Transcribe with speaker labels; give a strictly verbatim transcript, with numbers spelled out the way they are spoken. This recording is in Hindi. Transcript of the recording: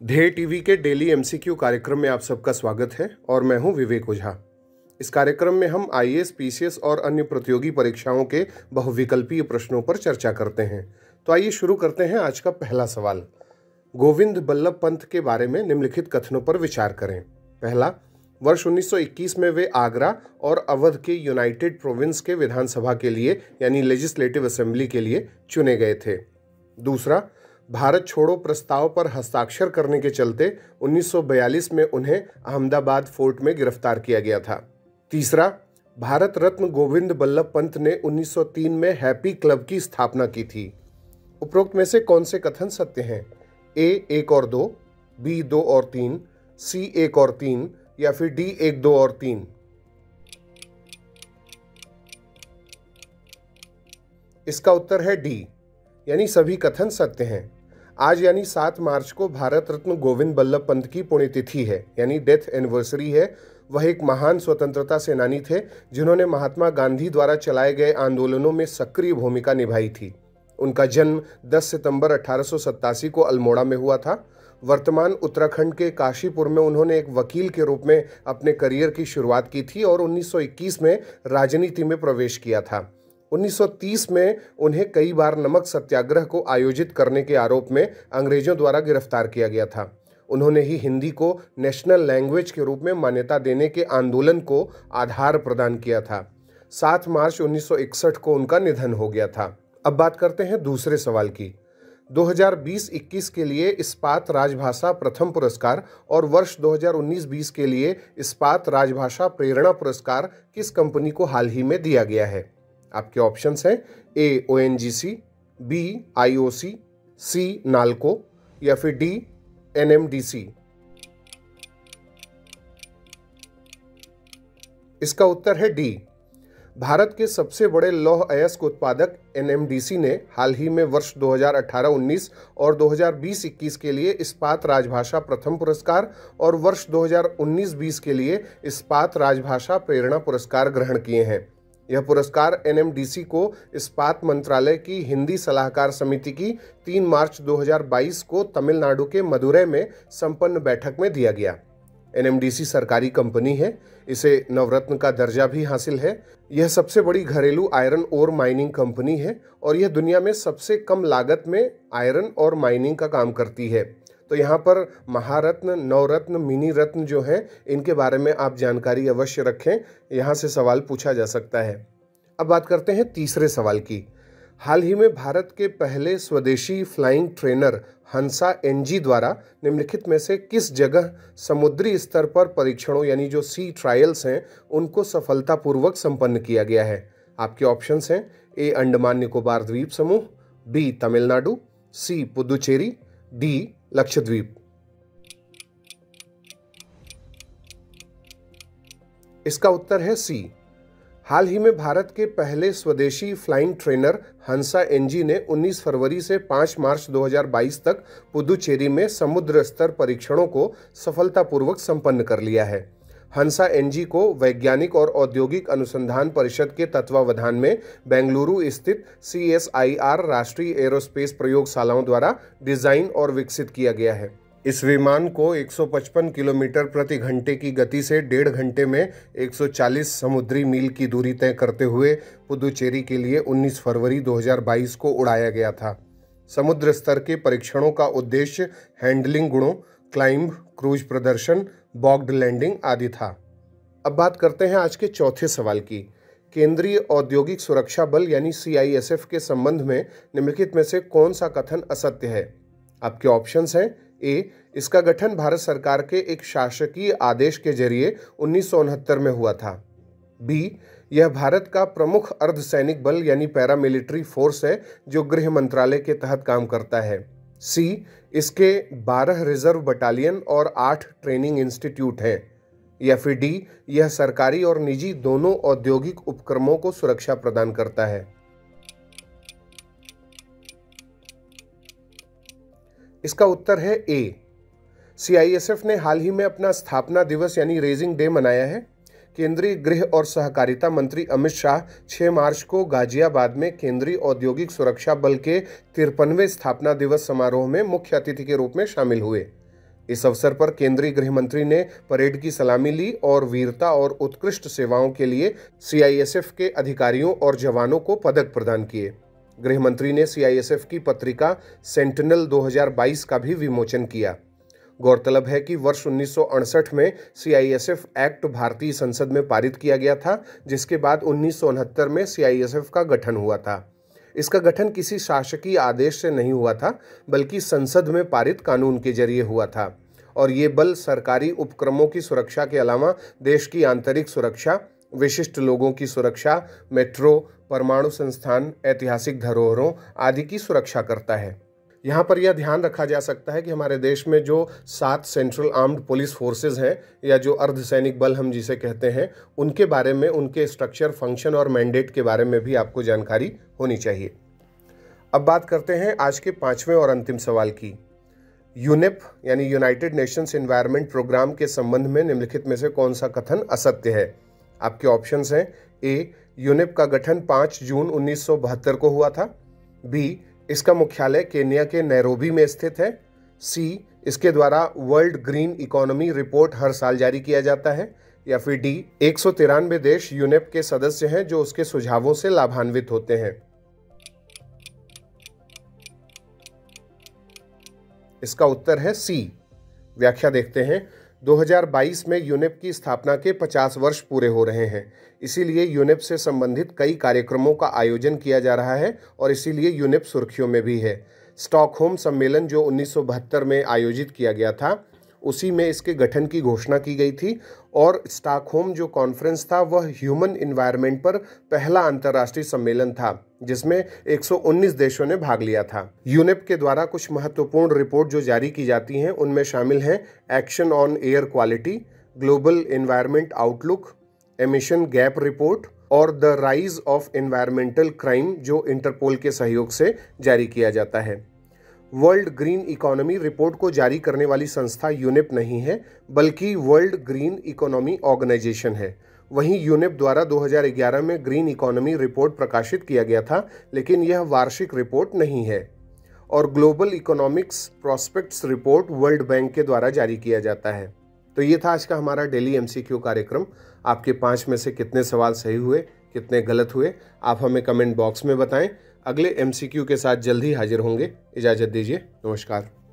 Speaker 1: ध्येय टीवी के डेली एमसीक्यू कार्यक्रम में आप सबका स्वागत है और मैं हूं विवेक ओझा। इस कार्यक्रम में हम आईएएस, पीसीएस और अन्य प्रतियोगी परीक्षाओं के बहुविकल्पीय प्रश्नों पर चर्चा करते हैं। तो आइए शुरू करते हैं आज का पहला सवाल। गोविंद बल्लभ पंत के बारे में निम्नलिखित कथनों पर विचार करें। पहला, वर्ष उन्नीस सौ इक्कीस में वे आगरा और अवध के यूनाइटेड प्रोविंस के विधानसभा के लिए यानी लेजिस्लेटिव असेंबली के लिए चुने गए थे। दूसरा, भारत छोड़ो प्रस्ताव पर हस्ताक्षर करने के चलते उन्नीस सौ बयालीस में उन्हें अहमदाबाद फोर्ट में गिरफ्तार किया गया था। तीसरा, भारत रत्न गोविंद बल्लभ पंत ने उन्नीस सौ तीन में हैप्पी क्लब की स्थापना की थी। उपरोक्त में से कौन से कथन सत्य हैं? ए एक और दो, बी दो और तीन, सी एक और तीन या फिर डी एक दो और तीन। इसका उत्तर है डी, यानी सभी कथन सत्य हैं। आज यानी सात मार्च को भारत रत्न गोविंद बल्लभ पंत की पुण्यतिथि है, यानी डेथ एनिवर्सरी है। वह एक महान स्वतंत्रता सेनानी थे जिन्होंने महात्मा गांधी द्वारा चलाए गए आंदोलनों में सक्रिय भूमिका निभाई थी। उनका जन्म दस सितंबर अठारह सौ सत्तासी को अल्मोड़ा में हुआ था। वर्तमान उत्तराखंड के काशीपुर में उन्होंने एक वकील के रूप में अपने करियर की शुरुआत की थी और उन्नीस सौ इक्कीस में राजनीति में प्रवेश किया था। उन्नीस सौ तीस में उन्हें कई बार नमक सत्याग्रह को आयोजित करने के आरोप में अंग्रेजों द्वारा गिरफ्तार किया गया था। उन्होंने ही हिंदी को नेशनल लैंग्वेज के रूप में मान्यता देने के आंदोलन को आधार प्रदान किया था। सात मार्च उन्नीस सौ इकसठ को उनका निधन हो गया था। अब बात करते हैं दूसरे सवाल की। दो हज़ार बीस इक्कीस के लिए इस्पात राजभाषा प्रथम पुरस्कार और वर्ष दो हज़ार उन्नीस बीस के लिए इस्पात राजभाषा प्रेरणा पुरस्कार किस कंपनी को हाल ही में दिया गया है? आपके ऑप्शंस हैं A ONGC, B IOC, C NALCO या फिर डी एनएमडीसी। इसका उत्तर है डी। भारत के सबसे बड़े लौह अयस्क उत्पादक एनएमडीसी ने हाल ही में वर्ष दो हज़ार अठारह उन्नीस और दो हज़ार बीस इक्कीस के लिए इस्पात राजभाषा प्रथम पुरस्कार और वर्ष दो हज़ार उन्नीस बीस के लिए इस्पात राजभाषा प्रेरणा पुरस्कार ग्रहण किए हैं। यह पुरस्कार एनएमडीसी को इस्पात मंत्रालय की हिंदी सलाहकार समिति की तीन मार्च दो हज़ार बाईस को तमिलनाडु के मदुरै में संपन्न बैठक में दिया गया। एनएमडीसी सरकारी कंपनी है। इसे नवरत्न का दर्जा भी हासिल है। यह सबसे बड़ी घरेलू आयरन ओर माइनिंग कंपनी है और यह दुनिया में सबसे कम लागत में आयरन और माइनिंग का काम करती है। तो यहाँ पर महारत्न, नवरत्न, मिनी रत्न जो हैं, इनके बारे में आप जानकारी अवश्य रखें। यहाँ से सवाल पूछा जा सकता है। अब बात करते हैं तीसरे सवाल की। हाल ही में भारत के पहले स्वदेशी फ्लाइंग ट्रेनर हंसा एनजी द्वारा निम्नलिखित में से किस जगह समुद्री स्तर पर परीक्षणों यानी जो सी ट्रायल्स हैं उनको सफलतापूर्वक संपन्न किया गया है? आपके ऑप्शंस हैं ए अंडमान निकोबार द्वीप समूह, B Tamil Nadu, C Puducherry, D Lakshadweep. इसका उत्तर है सी। हाल ही में भारत के पहले स्वदेशी फ्लाइंग ट्रेनर हंसा एनजी ने उन्नीस फरवरी से पाँच मार्च दो हज़ार बाईस तक पुदुचेरी में समुद्र स्तर परीक्षणों को सफलतापूर्वक संपन्न कर लिया है। हंसा एनजी को वैज्ञानिक और औद्योगिक अनुसंधान परिषद के तत्वावधान में बेंगलुरु स्थित सीएसआईआर राष्ट्रीय एरोस्पेस प्रयोगशालाओं द्वारा डिजाइन और विकसित किया गया है। इस विमान को एक सौ पचपन किलोमीटर प्रति घंटे की गति से डेढ़ घंटे में एक सौ चालीस समुद्री मील की दूरी तय करते हुए पुदुचेरी के लिए उन्नीस फरवरी दो हज़ार बाईस को उड़ाया गया था। समुद्र स्तर के परीक्षणों का उद्देश्य हैंडलिंग गुणों, क्लाइंब, क्रूज प्रदर्शन, बॉग्ड लैंडिंग आदि था। अब बात करते हैं आज के चौथे सवाल की। केंद्रीय औद्योगिक सुरक्षा बल यानी सीआईएसएफ के संबंध में निम्नलिखित में से कौन सा कथन असत्य है? आपके ऑप्शंस हैं ए इसका गठन भारत सरकार के एक शासकीय आदेश के जरिए उन्नीस सौ उनहत्तर में हुआ था, बी यह भारत का प्रमुख अर्धसैनिक बल यानी पैरामिलिट्री फोर्स है जो गृह मंत्रालय के तहत काम करता है, सी इसके बारह रिजर्व बटालियन और आठ ट्रेनिंग इंस्टीट्यूट हैं, या फिर डी यह सरकारी और निजी दोनों औद्योगिक उपक्रमों को सुरक्षा प्रदान करता है। इसका उत्तर है ए। सीआईएसएफ ने हाल ही में अपना स्थापना दिवस यानी रेजिंग डे मनाया है। केंद्रीय गृह और सहकारिता मंत्री अमित शाह छह मार्च को गाजियाबाद में केंद्रीय औद्योगिक सुरक्षा बल के तिरपनवें स्थापना दिवस समारोह में मुख्य अतिथि के रूप में शामिल हुए। इस अवसर पर केंद्रीय गृह मंत्री ने परेड की सलामी ली और वीरता और उत्कृष्ट सेवाओं के लिए सी आई एस एफ के अधिकारियों और जवानों को पदक प्रदान किए। गृह मंत्री ने सी आई एस एफ की पत्रिका सेंटिनल दो हज़ार बाईस का भी विमोचन किया। गौरतलब है कि वर्ष उन्नीस सौ अड़सठ में C I S F act भारतीय संसद में पारित किया गया था, जिसके बाद उन्नीस सौ उनहत्तर में सी आई एस एफ का गठन हुआ था। इसका गठन किसी शासकीय आदेश से नहीं हुआ था, बल्कि संसद में पारित कानून के जरिए हुआ था और ये बल सरकारी उपक्रमों की सुरक्षा के अलावा देश की आंतरिक सुरक्षा, विशिष्ट लोगों की सुरक्षा, मेट्रो, परमाणु संस्थान, ऐतिहासिक धरोहरों आदि की सुरक्षा करता है। यहाँ पर यह ध्यान रखा जा सकता है कि हमारे देश में जो सात सेंट्रल आर्म्ड पुलिस फोर्सेस हैं या जो अर्धसैनिक बल हम जिसे कहते हैं, उनके बारे में, उनके स्ट्रक्चर, फंक्शन और मैंडेट के बारे में भी आपको जानकारी होनी चाहिए। अब बात करते हैं आज के पांचवें और अंतिम सवाल की। यूनेप यानी यूनाइटेड नेशंस एनवायरनमेंट प्रोग्राम के संबंध में निम्नलिखित में से कौन सा कथन असत्य है? आपके ऑप्शंस हैं। ए, यूनेप का गठन पाँच जून उन्नीस सौ बहत्तर को हुआ था। बी, इसका मुख्यालय केन्या के नैरोबी में स्थित है। सी, इसके द्वारा वर्ल्ड ग्रीन इकोनॉमी रिपोर्ट हर साल जारी किया जाता है। या फिर डी, एक सौ तिरानवे देश यूनेप के सदस्य हैं जो उसके सुझावों से लाभान्वित होते हैं। इसका उत्तर है सी। व्याख्या देखते हैं। दो हज़ार बाईस में यूनेप की स्थापना के पचास वर्ष पूरे हो रहे हैं, इसीलिए यूनेप से संबंधित कई कार्यक्रमों का आयोजन किया जा रहा है और इसीलिए यूनेप सुर्खियों में भी है। स्टॉकहोम सम्मेलन जो उन्नीस सौ बहत्तर में आयोजित किया गया था, उसी में इसके गठन की घोषणा की गई थी और स्टॉकहोम जो कॉन्फ्रेंस था वह ह्यूमन एनवायरनमेंट पर पहला अंतर्राष्ट्रीय सम्मेलन था जिसमें एक सौ उन्नीस देशों ने भाग लिया था। यूनेप के द्वारा कुछ महत्वपूर्ण रिपोर्ट जो जारी की जाती हैं उनमें शामिल हैं action on air quality, global environment outlook, emission gap report और the rise of environmental crime जो इंटरपोल के सहयोग से जारी किया जाता है। वर्ल्ड ग्रीन इकोनॉमी रिपोर्ट को जारी करने वाली संस्था यूनेप नहीं है, बल्कि वर्ल्ड ग्रीन इकोनॉमी ऑर्गेनाइजेशन है। वहीं यूनेप द्वारा दो हज़ार ग्यारह में ग्रीन इकोनॉमी रिपोर्ट प्रकाशित किया गया था, लेकिन यह वार्षिक रिपोर्ट नहीं है। और global economics prospects report World Bank के द्वारा जारी किया जाता है। तो ये था आज का हमारा डेली एम सी क्यू कार्यक्रम। आपके पाँच में से कितने सवाल सही हुए, कितने गलत हुए, आप हमें कमेंट बॉक्स में बताएं। अगले एम सी क्यू के साथ जल्द ही हाजिर होंगे। इजाज़त दीजिए। नमस्कार।